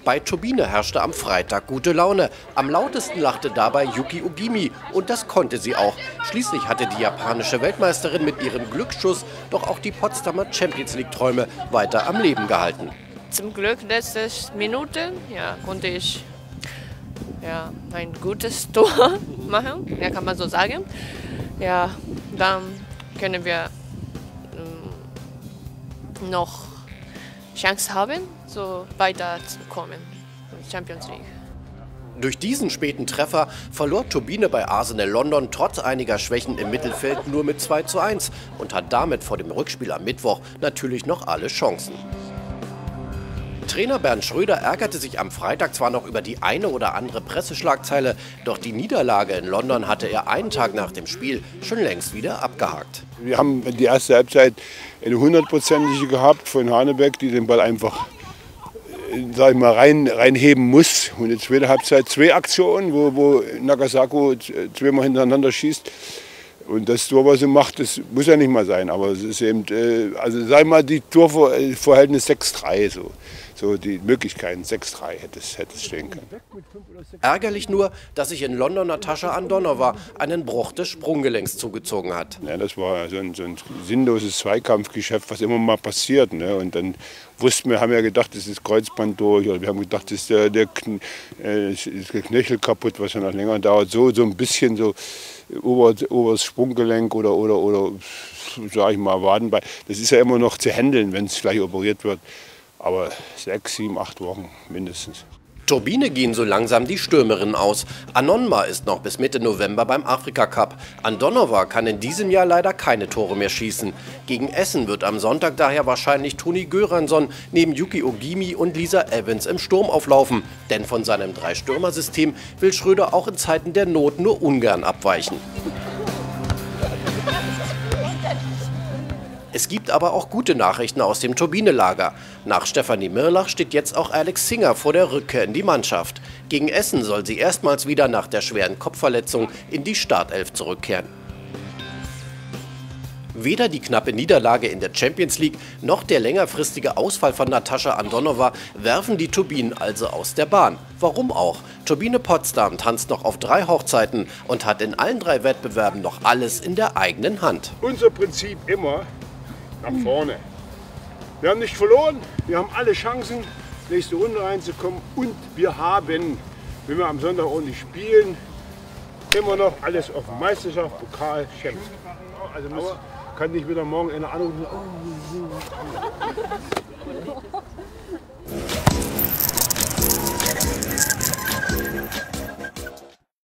Bei Turbine herrschte am Freitag gute Laune. Am lautesten lachte dabei Yuki Ogimi. Und das konnte sie auch. Schließlich hatte die japanische Weltmeisterin mit ihrem Glücksschuss doch auch die Potsdamer Champions-League-Träume weiter am Leben gehalten. Zum Glück letzte Minute konnte ich ein gutes Tor machen, kann man so sagen. Ja, dann können wir noch Chance haben, so weiterzukommen in Champions League. Durch diesen späten Treffer verlor Turbine bei Arsenal London trotz einiger Schwächen im Mittelfeld nur mit 2:1 und hat damit vor dem Rückspiel am Mittwoch natürlich noch alle Chancen. Trainer Bernd Schröder ärgerte sich am Freitag zwar noch über die eine oder andere Presseschlagzeile, doch die Niederlage in London hatte er einen Tag nach dem Spiel schon längst wieder abgehakt. Wir haben die erste Halbzeit eine 100-prozentige gehabt von Hanebeck, die den Ball einfach reinheben muss. Und in der zweiten Halbzeit 2 Aktionen, wo Nagasako zweimal hintereinander schießt. Und das Tor, was er macht, das muss ja nicht mal sein. Aber es ist eben, also sag mal, die Torverhältnis 6:3 so die Möglichkeiten 6:3 hätte es stehen können. Ärgerlich nur, dass sich in London Natascha Andonova einen Bruch des Sprunggelenks zugezogen hat. Ja, das war so ein sinnloses Zweikampfgeschäft, was immer mal passiert. Ne? Und dann haben wir gedacht, das ist Kreuzband durch. Oder wir haben gedacht, das ist der Knöchel kaputt, was ja noch länger dauert. So ein bisschen so oberes Sprunggelenk oder sag ich mal, Wadenbein. Das ist ja immer noch zu handeln, wenn es gleich operiert wird. Aber 6, 7, 8 Wochen mindestens. Turbine gehen so langsam die Stürmerinnen aus. Anonma ist noch bis Mitte November beim Afrika-Cup. Andonova kann in diesem Jahr leider keine Tore mehr schießen. Gegen Essen wird am Sonntag daher wahrscheinlich Toni Göransson neben Yuki Ogimi und Lisa Evans im Sturm auflaufen. Denn von seinem 3-Stürmer-System will Schröder auch in Zeiten der Not nur ungern abweichen. Es gibt aber auch gute Nachrichten aus dem Turbine-Lager. Nach Stefanie Mirlach steht jetzt auch Alex Singer vor der Rückkehr in die Mannschaft. Gegen Essen soll sie erstmals wieder nach der schweren Kopfverletzung in die Startelf zurückkehren. Weder die knappe Niederlage in der Champions League noch der längerfristige Ausfall von Natascha Andonova werfen die Turbinen also aus der Bahn. Warum auch? Turbine Potsdam tanzt noch auf 3 Hochzeiten und hat in allen 3 Wettbewerben noch alles in der eigenen Hand. Unser Prinzip immer nach vorne. Wir haben nicht verloren, wir haben alle Chancen, nächste Runde reinzukommen und wir haben, wenn wir am Sonntag ordentlich spielen, immer noch alles auf Meisterschaft, Pokal, Champions. Also kann nicht wieder morgen einer anrufen.